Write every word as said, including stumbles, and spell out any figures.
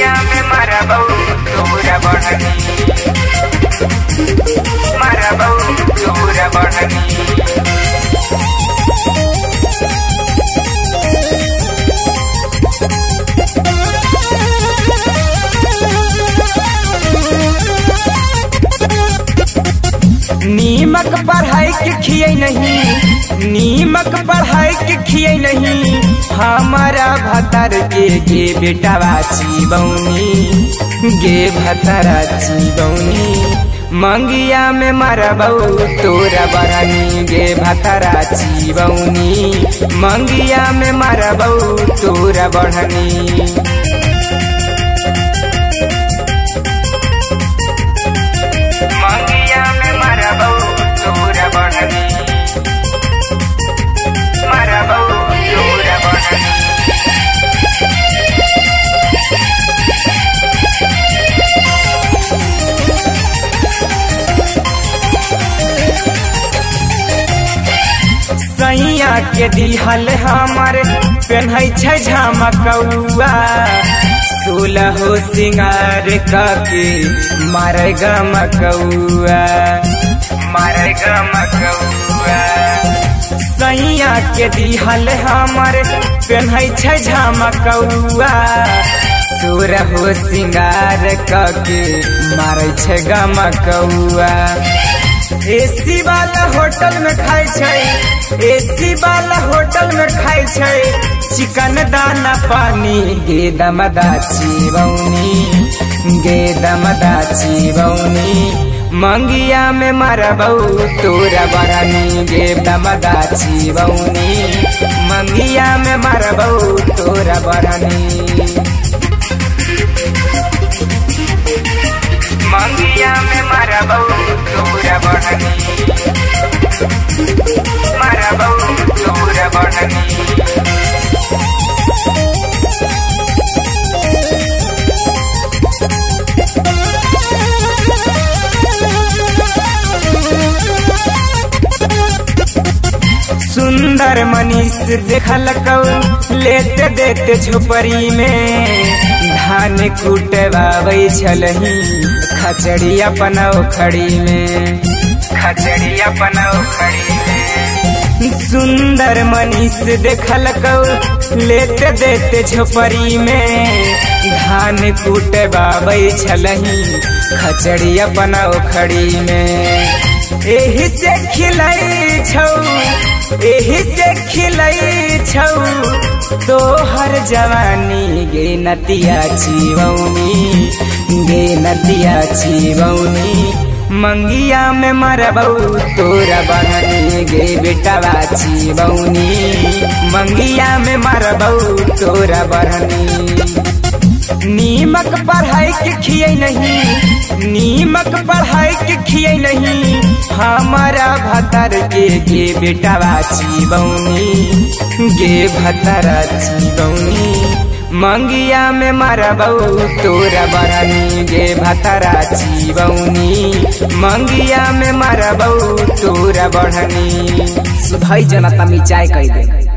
मंगिया में मारा बहू तोरा बढ़नी, मारा बहू तोरा बढ़नी। नीमक पढ़ाई के खिए नहीं, नीमक पढ़ाई के खिए नहीं, हमारा भतर के गे बेटावा चिबौनी, गे भतरा चिबौनी। मंगिया में मारा बहू तोरा बढ़नी, गे भतरा चिबौनी। मंगिया में मारा बहू तोरा बढ़नी। मारा बहू तोरा बढ़नी। सैया के दिहल हमारे पेन्है छै झमकौआ, सोलहो सिंगार कके मारे गमकौआ, मारे गमकौआ। सैया के दिहल हमारे पेन्है छै झमकौआ, सोलहो सिंगार कके मारे छै गमकौआ। एसी वाला होटल में खाई छै, एसी वाला होटल में खाई छै, चिकन दाना पानी गे दमदा चिबौनी, गे दमदा चिबौनी। मंगिया में मारा बहू तोरा बढ़नी, गे दमदा चिबौनी। मंगिया में मारा बहू तोरा बढ़नी। मंगिया में मारा बहू तोरा बढ़नी, मारा बहू तोरा बढ़नी। सुंदर मनीष देखल कौ लेते देते झोपड़ी में, धान कुटवाबै छलही खचड़ी अपन ओखड़ी में, खचड़ी अपन ओखड़ी में। सुंदर मनीष देखल कौ लेते देते झोपड़ी में, धान कुटवाबै छलही खचड़ी अपन ओखड़ी में। एही से खिलाई छौ, एही से खिलाई छौ, तोहर जवानी गे नतिया चिबौनी, गे नतिया चिबौनी। मंगिया में मारा बहू तोरा बढ़नी, गे बेटावा चिबौनी। मंगिया में मारा बहू तोरा बढ़नी। नीमक पढ़ाई के खिए नहीं, नीमक पढ़ाई के खिए नहीं, हमारा भतर के गे बेटावा चिबौनी, गे भतरा चिबौनी। मंगिया में मारा बहू तोरा बढ़नी, गे भतरा चिबौनी। मंगिया में मारा बहू तोरा बढ़नी। सुधई जनता मिचाई कह दे।